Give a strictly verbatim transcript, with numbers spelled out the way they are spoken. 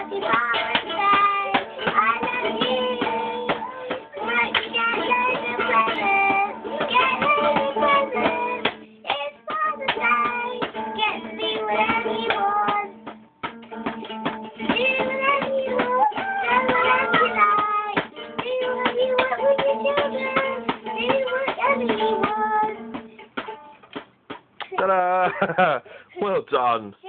Happy Father's Day. I love you. Like you get loads of presents. Get loads of presents. It's Father's Day. Get to be whatever you want. Do whatever you want. Do whatever you like. Do whatever you want with your children. Do whatever you want. Ta-da! Well done.